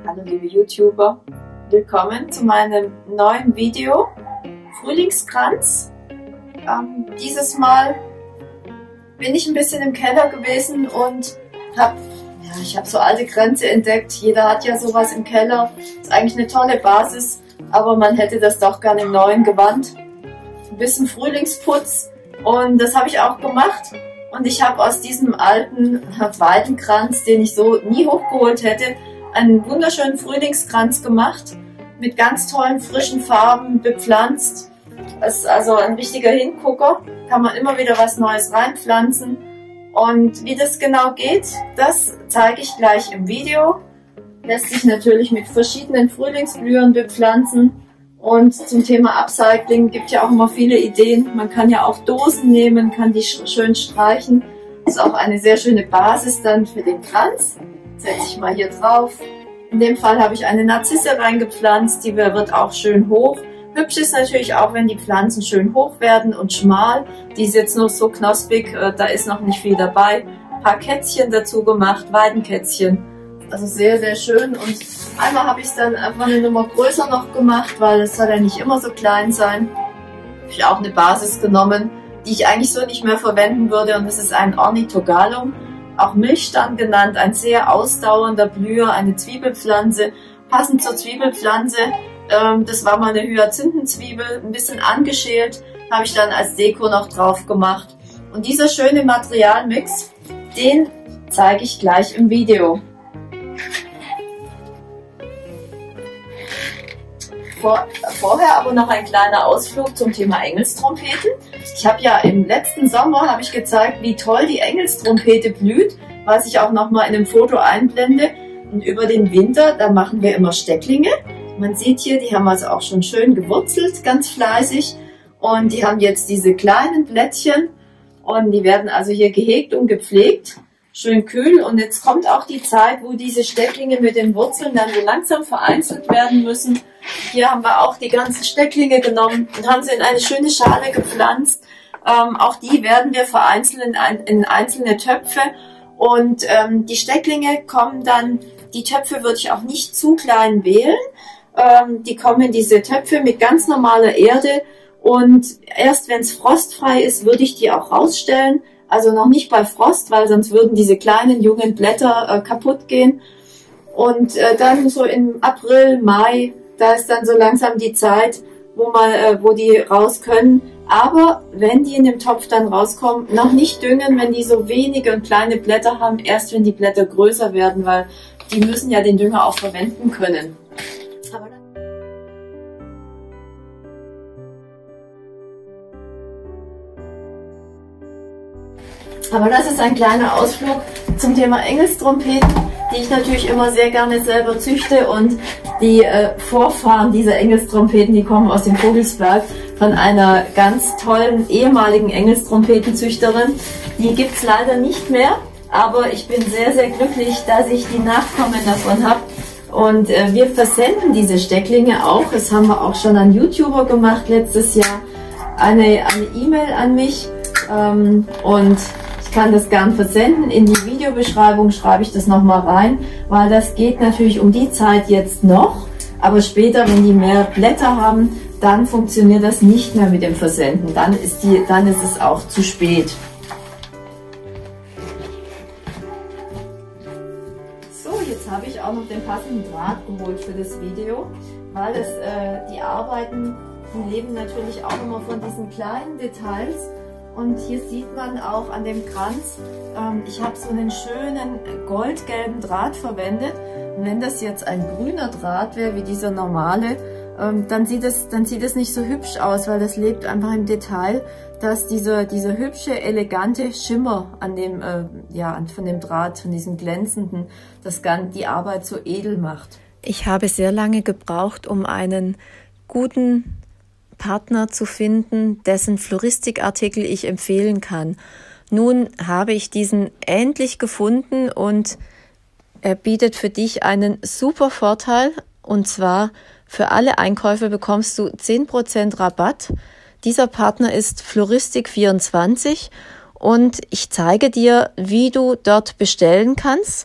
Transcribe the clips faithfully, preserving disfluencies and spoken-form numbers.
Hallo liebe YouTuber, willkommen zu meinem neuen Video Frühlingskranz. Ähm, dieses Mal bin ich ein bisschen im Keller gewesen und habe ja, ich habe so alte Kränze entdeckt. Jeder hat ja sowas im Keller, ist eigentlich eine tolle Basis, aber man hätte das doch gerne im neuen Gewand. Ein bisschen Frühlingsputz und das habe ich auch gemacht. Und ich habe aus diesem alten Weidenkranz, den ich so nie hochgeholt hätte, einen wunderschönen Frühlingskranz gemacht, mit ganz tollen frischen Farben bepflanzt. Das ist also ein richtiger Hingucker, kann man immer wieder was Neues reinpflanzen. Und wie das genau geht, das zeige ich gleich im Video. Lässt sich natürlich mit verschiedenen Frühlingsblühern bepflanzen. Und zum Thema Upcycling gibt ja auch immer viele Ideen. Man kann ja auch Dosen nehmen, kann die schön streichen. Das ist auch eine sehr schöne Basis dann für den Kranz. Setze ich mal hier drauf. In dem Fall habe ich eine Narzisse reingepflanzt, die wird auch schön hoch. Hübsch ist natürlich auch, wenn die Pflanzen schön hoch werden und schmal. Die ist jetzt noch so knospig, da ist noch nicht viel dabei. Ein paar Kätzchen dazu gemacht, Weidenkätzchen. Also sehr, sehr schön. Und einmal habe ich es dann einfach eine Nummer größer noch gemacht, weil es soll ja nicht immer so klein sein. Habe ich auch eine Basis genommen, die ich eigentlich so nicht mehr verwenden würde. Und das ist ein Ornithogalum, auch Milchstern genannt, ein sehr ausdauernder Blüher, eine Zwiebelpflanze. Passend zur Zwiebelpflanze, ähm, das war mal eine Hyazinthenzwiebel, ein bisschen angeschält, habe ich dann als Deko noch drauf gemacht. Und dieser schöne Materialmix, den zeige ich gleich im Video. Vor, vorher aber noch ein kleiner Ausflug zum Thema Engelstrompeten. Ich habe ja im letzten Sommer habe ich gezeigt, wie toll die Engelstrompete blüht, was ich auch noch mal in einem Foto einblende. Und über den Winter, da machen wir immer Stecklinge. Man sieht hier, die haben also auch schon schön gewurzelt, ganz fleißig. Und die haben jetzt diese kleinen Blättchen und die werden also hier gehegt und gepflegt. Schön kühl, und jetzt kommt auch die Zeit, wo diese Stecklinge mit den Wurzeln dann so langsam vereinzelt werden müssen. Hier haben wir auch die ganzen Stecklinge genommen und haben sie in eine schöne Schale gepflanzt. Ähm, auch die werden wir vereinzeln in, ein, in einzelne Töpfe, und ähm, die Stecklinge kommen dann, die Töpfe würde ich auch nicht zu klein wählen. Ähm, die kommen in diese Töpfe mit ganz normaler Erde, und erst wenn es frostfrei ist, würde ich die auch rausstellen. Also noch nicht bei Frost, weil sonst würden diese kleinen jungen Blätter äh, kaputt gehen. Und äh, dann so im April, Mai, da ist dann so langsam die Zeit, wo, man, äh, wo die raus können. Aber wenn die in dem Topf dann rauskommen, noch nicht düngen, wenn die so wenige und kleine Blätter haben, erst wenn die Blätter größer werden, weil die müssen ja den Dünger auch verwenden können. Aber Aber das ist ein kleiner Ausflug zum Thema Engelstrompeten, die ich natürlich immer sehr gerne selber züchte, und die äh, Vorfahren dieser Engelstrompeten, die kommen aus dem Vogelsberg von einer ganz tollen ehemaligen Engelstrompetenzüchterin. Die gibt es leider nicht mehr, aber ich bin sehr, sehr glücklich, dass ich die Nachkommen davon habe. Und äh, wir versenden diese Stecklinge auch, das haben wir auch schon an YouTuber gemacht letztes Jahr, eine eine E-Mail an mich, ähm, und ich kann das gern versenden. In die Videobeschreibung schreibe ich das nochmal rein, weil das geht natürlich um die Zeit jetzt noch, aber später, wenn die mehr Blätter haben, dann funktioniert das nicht mehr mit dem Versenden. Dann ist, die, dann ist es auch zu spät. So, jetzt habe ich auch noch den passenden Draht geholt für das Video, weil das, äh, die Arbeiten, die leben natürlich auch immer von diesen kleinen Details. Und hier sieht man auch an dem Kranz, ähm, ich habe so einen schönen goldgelben Draht verwendet. Und wenn das jetzt ein grüner Draht wäre, wie dieser normale, ähm, dann sieht es dann sieht es nicht so hübsch aus, weil das lebt einfach im Detail, dass dieser, dieser hübsche, elegante Schimmer an dem, äh, ja, von dem Draht, von diesem glänzenden, das Ganze, die Arbeit so edel macht. Ich habe sehr lange gebraucht, um einen guten Partner zu finden, dessen Floristikartikel ich empfehlen kann. Nun habe ich diesen endlich gefunden, und er bietet für dich einen super Vorteil, und zwar für alle Einkäufe bekommst du zehn Prozent Rabatt. Dieser Partner ist Floristik vierundzwanzig, und ich zeige dir, wie du dort bestellen kannst,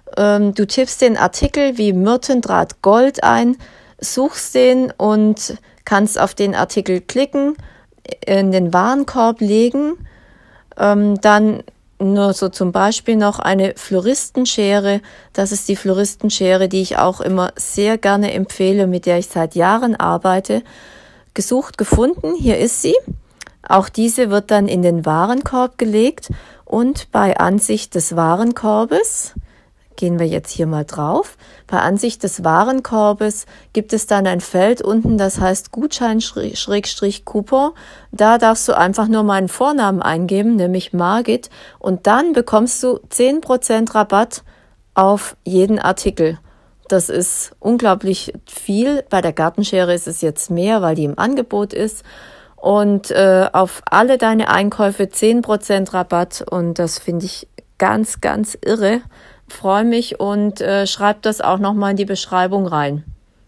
Ähm, du tippst den Artikel wie Myrtendraht Gold ein, suchst den und kannst auf den Artikel klicken, in den Warenkorb legen, ähm, dann nur so zum Beispiel noch eine Floristenschere. Das ist die Floristenschere, die ich auch immer sehr gerne empfehle, mit der ich seit Jahren arbeite. Gesucht, gefunden, hier ist sie. Auch diese wird dann in den Warenkorb gelegt und bei Ansicht des Warenkorbes, gehen wir jetzt hier mal drauf, bei Ansicht des Warenkorbes gibt es dann ein Feld unten, das heißt Gutschein-Coupon. Da darfst du einfach nur meinen Vornamen eingeben, nämlich Margit, und dann bekommst du zehn Prozent Rabatt auf jeden Artikel. Das ist unglaublich viel. Bei der Gartenschere ist es jetzt mehr, weil die im Angebot ist. Und äh, auf alle deine Einkäufe zehn Prozent Rabatt, und das finde ich ganz, ganz irre. Freue mich und äh, schreib das auch nochmal in die Beschreibung rein.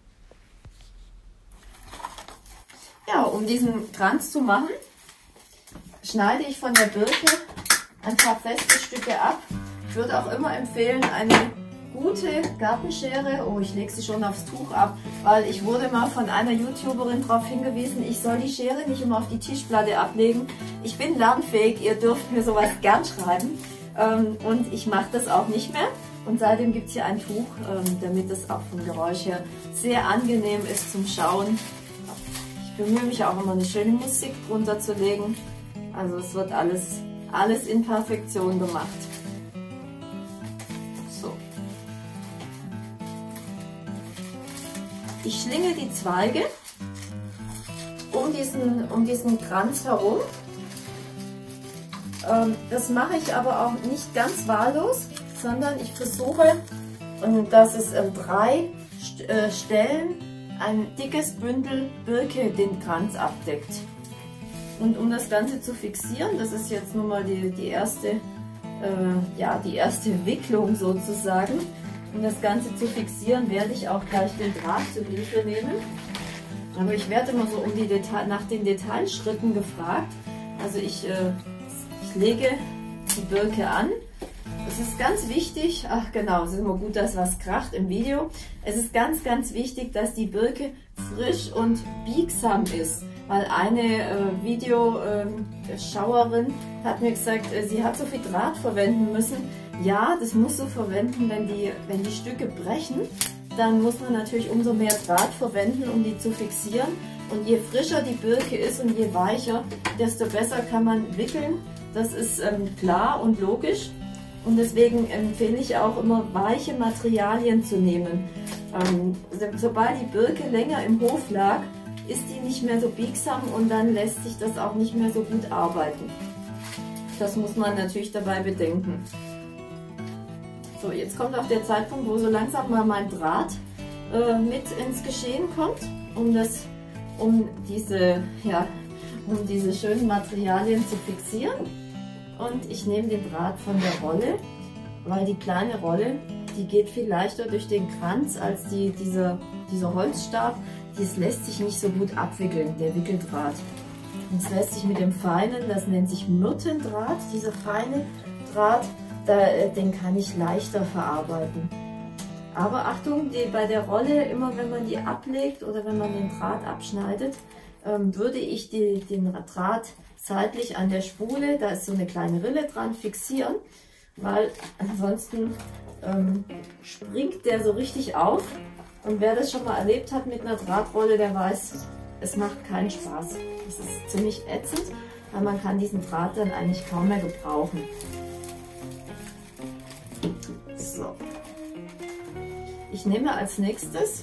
Ja, um diesen Kranz zu machen, schneide ich von der Birke ein paar feste Stücke ab. Ich würde auch immer empfehlen, eine gute Gartenschere, oh, ich lege sie schon aufs Tuch ab, weil ich wurde mal von einer YouTuberin darauf hingewiesen, ich soll die Schere nicht immer auf die Tischplatte ablegen. Ich bin lernfähig, ihr dürft mir sowas gern schreiben. Und ich mache das auch nicht mehr. Und seitdem gibt es hier ein Tuch, damit es auch vom Geräusch her sehr angenehm ist zum Schauen. Ich bemühe mich auch immer, eine schöne Musik drunter zu legen. Also es wird alles, alles in Perfektion gemacht. So. Ich schlinge die Zweige um diesen, um diesen Kranz herum. Das mache ich aber auch nicht ganz wahllos, sondern ich versuche, dass es an drei Stellen ein dickes Bündel Birke den Kranz abdeckt. Und um das Ganze zu fixieren, das ist jetzt nun mal die, die, erste, äh, ja, die erste Wicklung sozusagen, um das Ganze zu fixieren, werde ich auch gleich den Draht zur Hilfe nehmen. Aber ich werde immer so um die Detail, nach den Detailschritten gefragt. Also ich... Äh, Ich lege die Birke an. Es ist ganz wichtig, ach genau, es ist immer gut, dass was kracht im Video. Es ist ganz, ganz wichtig, dass die Birke frisch und biegsam ist. Weil eine äh, Videoschauerin äh, hat mir gesagt, äh, sie hat so viel Draht verwenden müssen. Ja, das muss so verwenden, wenn die, wenn die Stücke brechen. Dann muss man natürlich umso mehr Draht verwenden, um die zu fixieren. Und je frischer die Birke ist und je weicher, desto besser kann man wickeln. Das ist ähm, klar und logisch. Und deswegen empfehle ich auch immer, weiche Materialien zu nehmen. Ähm, sobald die Birke länger im Hof lag, ist die nicht mehr so biegsam und dann lässt sich das auch nicht mehr so gut arbeiten. Das muss man natürlich dabei bedenken. So, jetzt kommt auch der Zeitpunkt, wo so langsam mal mein Draht äh, mit ins Geschehen kommt, um das, um diese, ja, um diese schönen Materialien zu fixieren. Und ich nehme den Draht von der Rolle, weil die kleine Rolle, die geht viel leichter durch den Kranz als die, dieser, dieser Holzstab. Das lässt sich nicht so gut abwickeln, der Wickeldraht. Das lässt sich mit dem feinen, das nennt sich Myrtendraht, dieser feine Draht, da, den kann ich leichter verarbeiten. Aber Achtung, die, bei der Rolle, immer wenn man die ablegt oder wenn man den Draht abschneidet, ähm, würde ich die, den Draht seitlich an der Spule, da ist so eine kleine Rille dran, fixieren, weil ansonsten ähm, springt der so richtig auf. Und wer das schon mal erlebt hat mit einer Drahtrolle, der weiß, es macht keinen Spaß. Es ist ziemlich ätzend, weil man kann diesen Draht dann eigentlich kaum mehr gebrauchen. So. Ich nehme als nächstes,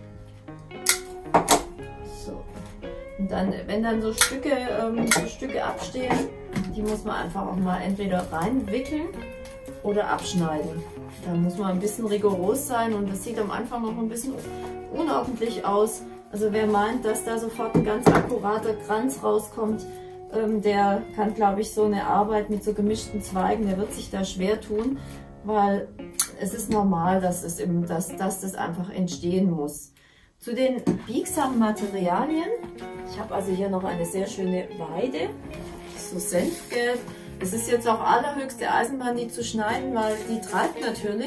so, und dann, wenn dann so Stücke, ähm, so Stücke abstehen, die muss man einfach auch mal entweder reinwickeln oder abschneiden. Da muss man ein bisschen rigoros sein und das sieht am Anfang noch ein bisschen unordentlich aus. Also wer meint, dass da sofort ein ganz akkurater Kranz rauskommt, ähm, der kann, glaube ich, so eine Arbeit mit so gemischten Zweigen, der wird sich da schwer tun, weil es ist normal, dass, es eben, dass, dass das einfach entstehen muss. Zu den biegsamen Materialien, ich habe also hier noch eine sehr schöne Weide, so Senfgelb. Es ist jetzt auch allerhöchste Eisenbahn, die zu schneiden, weil die treibt natürlich.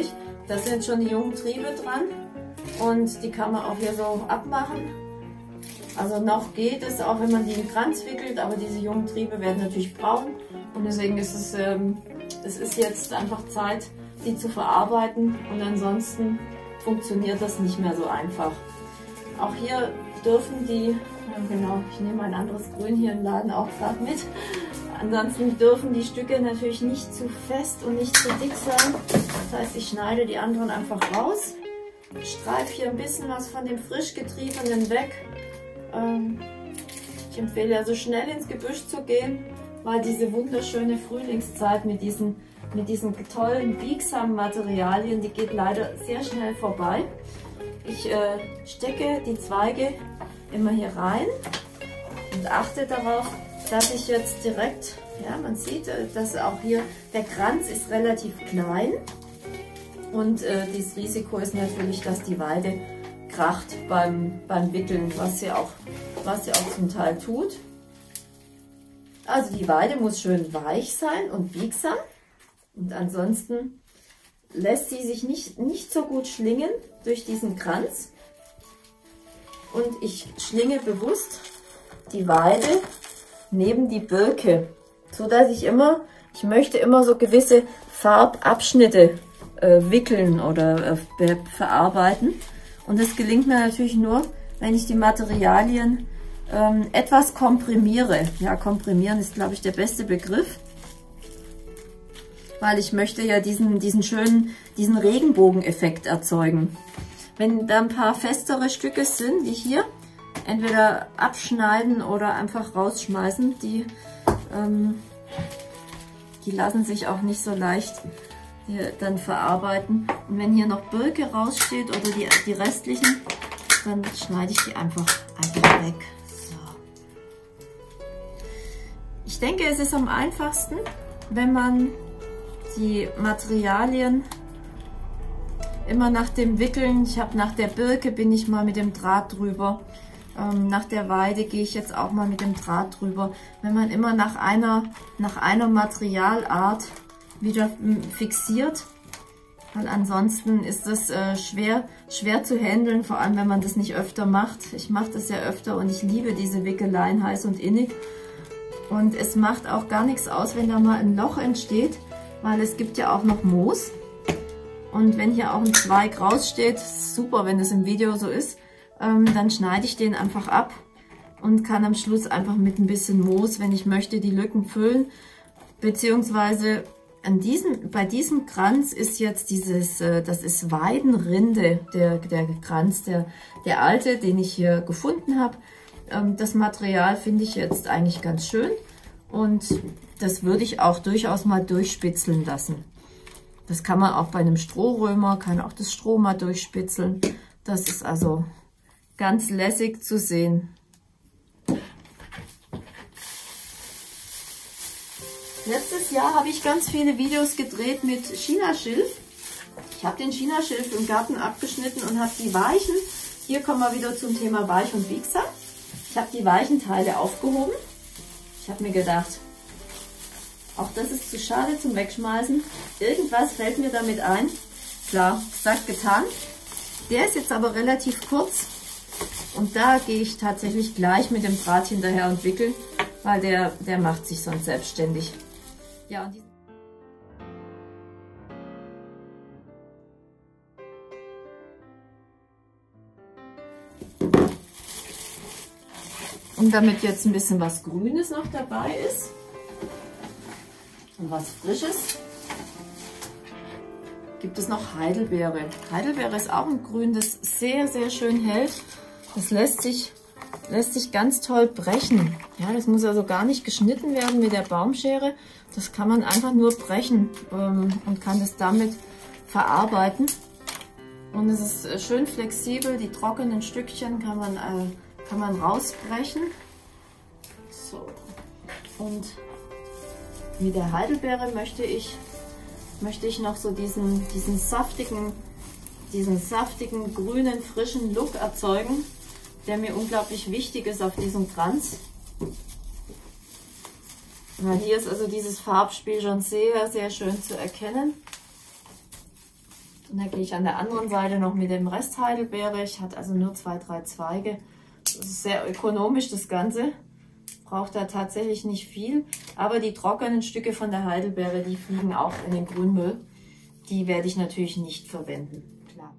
da sind schon die jungen Triebe dran und die kann man auch hier so abmachen. Also noch geht es, auch wenn man die in den Kranz wickelt, aber diese jungen Triebe werden natürlich braun und deswegen ist es, ähm, es ist jetzt einfach Zeit, die zu verarbeiten und ansonsten funktioniert das nicht mehr so einfach. Auch hier dürfen die, ja genau, ich nehme ein anderes Grün hier im Laden auch gerade mit, ansonsten dürfen die Stücke natürlich nicht zu fest und nicht zu dick sein. Das heißt, ich schneide die anderen einfach raus, streife hier ein bisschen was von dem frisch getriebenen weg. Ähm, ich empfehle also schnell ins Gebüsch zu gehen, weil diese wunderschöne Frühlingszeit mit diesen, mit diesen tollen, biegsamen Materialien, die geht leider sehr schnell vorbei. Ich äh, stecke die Zweige immer hier rein und achte darauf, dass ich jetzt direkt, ja, man sieht, dass auch hier der Kranz ist relativ klein und äh, das Risiko ist natürlich, dass die Weide kracht beim, beim Wickeln, was sie auch, was sie auch zum Teil tut. Also die Weide muss schön weich sein und biegsam und ansonsten lässt sie sich nicht, nicht so gut schlingen durch diesen Kranz. Und ich schlinge bewusst die Weide neben die Birke, so dass ich immer, ich möchte immer so gewisse Farbabschnitte äh, wickeln oder äh, verarbeiten. Und das gelingt mir natürlich nur, wenn ich die Materialien ähm, etwas komprimiere. Ja, komprimieren ist, glaube ich, der beste Begriff. Weil ich möchte ja diesen, diesen schönen, diesen Regenbogeneffekt erzeugen. Wenn da ein paar festere Stücke sind, die hier entweder abschneiden oder einfach rausschmeißen, die, ähm, die lassen sich auch nicht so leicht hier dann verarbeiten. Und wenn hier noch Birke raussteht oder die, die restlichen, dann schneide ich die einfach, einfach weg. So. Ich denke, es ist am einfachsten, wenn man die Materialien immer nach dem Wickeln, ich habe nach der Birke bin ich mal mit dem Draht drüber, ähm, nach der Weide gehe ich jetzt auch mal mit dem Draht drüber. Wenn man immer nach einer, nach einer Materialart wieder fixiert, weil ansonsten ist das äh, schwer, schwer zu handeln, vor allem wenn man das nicht öfter macht. Ich mache das ja öfter und ich liebe diese Wickeleien heiß und innig. Und es macht auch gar nichts aus, wenn da mal ein Loch entsteht, weil es gibt ja auch noch Moos. Und wenn hier auch ein Zweig raussteht, super, wenn es im Video so ist, ähm, dann schneide ich den einfach ab und kann am Schluss einfach mit ein bisschen Moos, wenn ich möchte, die Lücken füllen. Beziehungsweise an diesem, bei diesem Kranz ist jetzt dieses, äh, das ist Weidenrinde, der, der Kranz, der, der alte, den ich hier gefunden habe. Ähm, das Material finde ich jetzt eigentlich ganz schön und das würde ich auch durchaus mal durchspitzeln lassen. Das kann man auch bei einem Strohrömer, kann auch das Stroh mal durchspitzeln. Das ist also ganz lässig zu sehen. Letztes Jahr habe ich ganz viele Videos gedreht mit Chinaschilf. Ich habe den Chinaschilf im Garten abgeschnitten und habe die weichen, hier kommen wir wieder zum Thema weich und biegsam. Ich habe die weichen Teile aufgehoben. Ich habe mir gedacht, auch das ist zu schade zum Wegschmeißen. Irgendwas fällt mir damit ein. Klar, gesagt, getan. Der ist jetzt aber relativ kurz. Und da gehe ich tatsächlich gleich mit dem Draht hinterher und wickeln, weil der, der macht sich sonst selbstständig. Ja, und, und damit jetzt ein bisschen was Grünes noch dabei ist und was Frisches, gibt es noch Heidelbeere. Heidelbeere ist auch ein Grün, das sehr, sehr schön hält. Das lässt sich, lässt sich ganz toll brechen. Ja, das muss also gar nicht geschnitten werden mit der Baumschere. Das kann man einfach nur brechen ähm, und kann das damit verarbeiten. Und es ist schön flexibel. Die trockenen Stückchen kann man, äh, kann man rausbrechen. So. Und mit der Heidelbeere möchte ich, möchte ich noch so diesen, diesen saftigen, diesen saftigen, grünen, frischen Look erzeugen, der mir unglaublich wichtig ist auf diesem Kranz. Weil hier ist also dieses Farbspiel schon sehr, sehr schön zu erkennen. Und dann gehe ich an der anderen Seite noch mit dem Rest Heidelbeere. Ich hatte also nur zwei, drei Zweige. Das ist sehr ökonomisch, das Ganze. Braucht da tatsächlich nicht viel. Aber die trockenen Stücke von der Heidelbeere, die fliegen auch in den Grünmüll. Die werde ich natürlich nicht verwenden. Klar.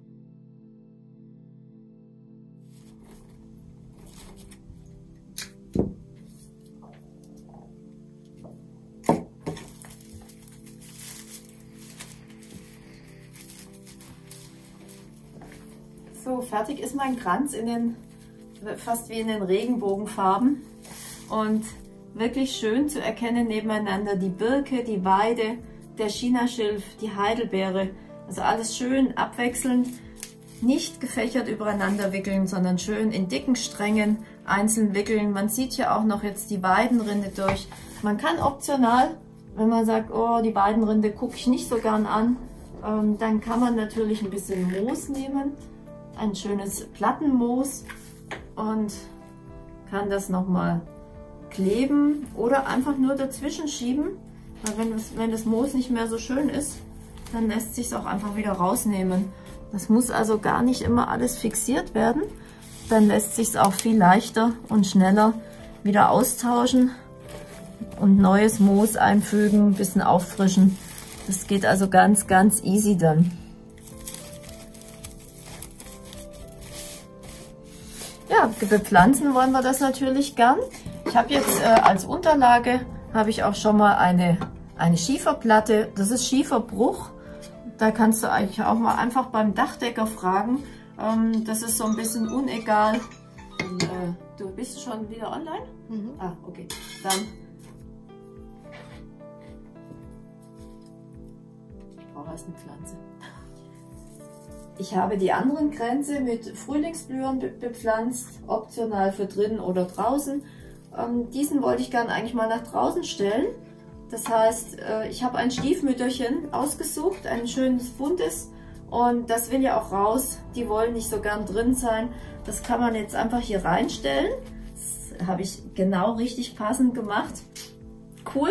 So, fertig ist mein Kranz in den, fast wie in den Regenbogenfarben und wirklich schön zu erkennen nebeneinander die Birke, die Weide, der Chinaschilf, die Heidelbeere, also alles schön abwechselnd, nicht gefächert übereinander wickeln, sondern schön in dicken Strängen einzeln wickeln. Man sieht hier auch noch jetzt die Weidenrinde durch. Man kann optional, wenn man sagt, oh, die Weidenrinde gucke ich nicht so gern an, ähm, dann kann man natürlich ein bisschen Moos nehmen. Ein schönes Plattenmoos und kann das nochmal kleben oder einfach nur dazwischen schieben, weil wenn das, wenn das Moos nicht mehr so schön ist, dann lässt sich es auch einfach wieder rausnehmen. Das muss also gar nicht immer alles fixiert werden, dann lässt sich es auch viel leichter und schneller wieder austauschen und neues Moos einfügen, ein bisschen auffrischen. Das geht also ganz, ganz easy dann. Ja, bepflanzen wollen wir das natürlich gern. Ich habe jetzt äh, als Unterlage, habe ich auch schon mal eine, eine Schieferplatte. Das ist Schieferbruch. Da kannst du eigentlich auch mal einfach beim Dachdecker fragen. Ähm, das ist so ein bisschen unegal. Und, äh, du bist schon wieder online? Mhm. Ah, okay. Dann. Ich brauche erst eine Pflanze. Ich habe die anderen Kränze mit Frühlingsblühern be bepflanzt, optional für drinnen oder draußen. Ähm, diesen wollte ich gerne eigentlich mal nach draußen stellen. Das heißt, äh, ich habe ein Stiefmütterchen ausgesucht, ein schönes buntes, und das will ja auch raus. Die wollen nicht so gern drin sein. Das kann man jetzt einfach hier reinstellen. Das habe ich genau richtig passend gemacht. Cool.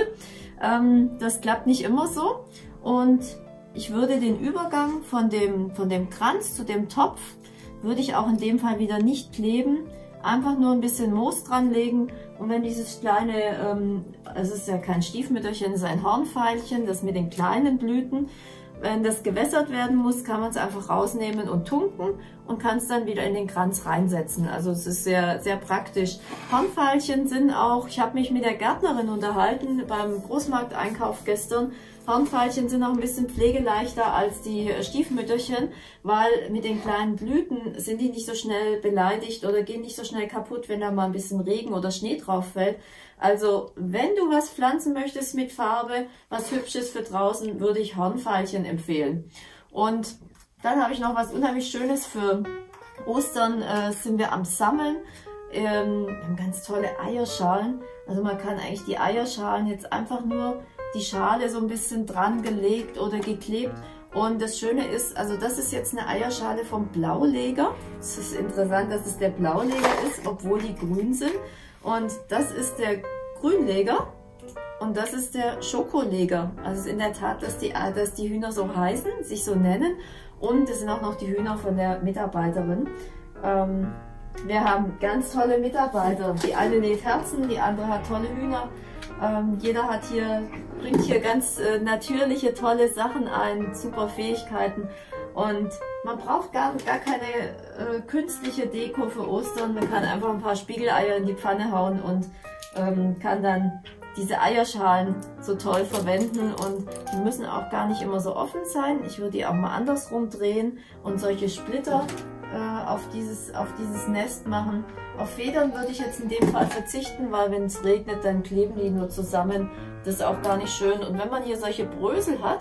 Ähm, das klappt nicht immer so. Und ich würde den Übergang von dem, von dem Kranz zu dem Topf, würde ich auch in dem Fall wieder nicht kleben. Einfach nur ein bisschen Moos dran legen. Und wenn dieses kleine, ähm, es ist ja kein Stiefmütterchen, es ist ein Hornfeilchen, das mit den kleinen Blüten, wenn das gewässert werden muss, kann man es einfach rausnehmen und tunken und kann es dann wieder in den Kranz reinsetzen. Also es ist sehr, sehr praktisch. Hornfeilchen sind auch, ich habe mich mit der Gärtnerin unterhalten beim Großmarkteinkauf gestern. Hornfeilchen sind auch ein bisschen pflegeleichter als die Stiefmütterchen, weil mit den kleinen Blüten sind die nicht so schnell beleidigt oder gehen nicht so schnell kaputt, wenn da mal ein bisschen Regen oder Schnee drauf fällt. Also wenn du was pflanzen möchtest mit Farbe, was Hübsches für draußen, würde ich Hornfeilchen empfehlen. Und dann habe ich noch was unheimlich Schönes für Ostern, äh, sind wir am Sammeln. Ähm, wir haben ganz tolle Eierschalen. Also man kann eigentlich die Eierschalen jetzt einfach nur die Schale so ein bisschen dran gelegt oder geklebt. Und das Schöne ist, also das ist jetzt eine Eierschale vom Blauleger. Es ist interessant, dass es der Blauleger ist, obwohl die grün sind. Und das ist der Grünleger und das ist der Schokoleger. Also es ist in der Tat, dass die, dass die Hühner so heißen, sich so nennen. Und es sind auch noch die Hühner von der Mitarbeiterin. Ähm, wir haben ganz tolle Mitarbeiter. Die eine näht Herzen, die andere hat tolle Hühner. Ähm, jeder hat hier, bringt hier ganz äh, natürliche, tolle Sachen ein, super Fähigkeiten. Und man braucht gar, gar keine äh, künstliche Deko für Ostern. Man kann einfach ein paar Spiegeleier in die Pfanne hauen und ähm, kann dann diese Eierschalen so toll verwenden. Und die müssen auch gar nicht immer so offen sein. Ich würde die auch mal andersrum drehen und solche Splitter äh, auf, dieses, auf dieses Nest machen. Auf Federn würde ich jetzt in dem Fall verzichten, weil wenn es regnet, dann kleben die nur zusammen. Das ist auch gar nicht schön. Und wenn man hier solche Brösel hat,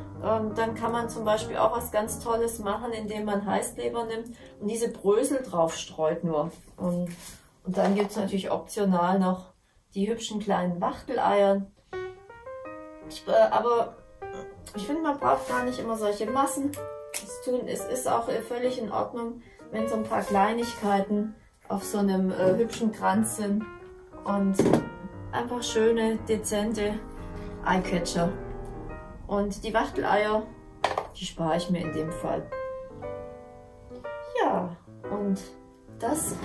dann kann man zum Beispiel auch was ganz Tolles machen, indem man Heißkleber nimmt und diese Brösel drauf streut nur. Und, und dann gibt es natürlich optional noch die hübschen kleinen Wachteleier. Ich, äh, aber ich finde, man braucht gar nicht immer solche Massen. Das tun, es ist auch äh, völlig in Ordnung, wenn so ein paar Kleinigkeiten auf so einem äh, hübschen Kranz sind. Und einfach schöne, dezente Eyecatcher. Und die Wachteleier Die spare ich mir in dem Fall. Ja, und das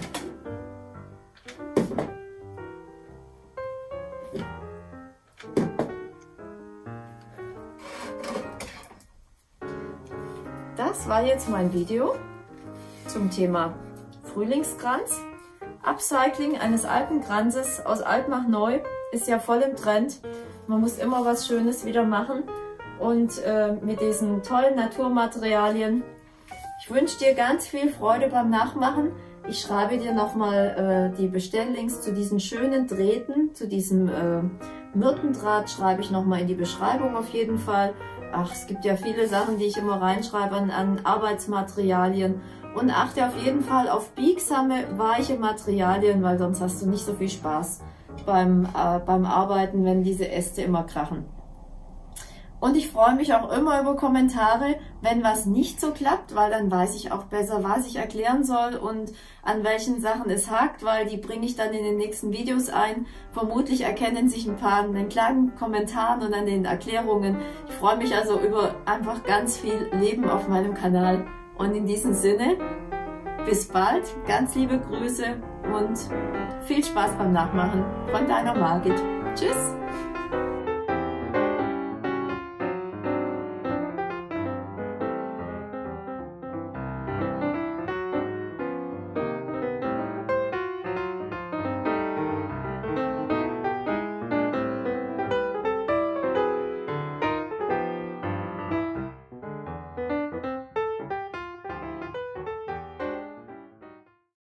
Das war jetzt mein Video zum Thema Frühlingskranz. Upcycling eines alten Kranzes aus alt macht neu ist ja voll im Trend. Man muss immer was Schönes wieder machen und äh, mit diesen tollen Naturmaterialien. Ich wünsche dir ganz viel Freude beim Nachmachen. Ich schreibe dir nochmal äh, die Bestelllinks zu diesen schönen Drähten, zu diesem äh, Myrtendraht schreibe ich nochmal in die Beschreibung auf jeden Fall. Ach, es gibt ja viele Sachen, die ich immer reinschreibe an, an Arbeitsmaterialien. Und achte auf jeden Fall auf biegsame, weiche Materialien, weil sonst hast du nicht so viel Spaß beim, äh, beim Arbeiten, wenn diese Äste immer krachen. Und ich freue mich auch immer über Kommentare, wenn was nicht so klappt, weil dann weiß ich auch besser, was ich erklären soll und an welchen Sachen es hakt, weil die bringe ich dann in den nächsten Videos ein. Vermutlich erkennen sich ein paar an den kleinen Kommentaren und an den Erklärungen. Ich freue mich also über einfach ganz viel Leben auf meinem Kanal. Und in diesem Sinne, bis bald, ganz liebe Grüße und viel Spaß beim Nachmachen von deiner Margit. Tschüss!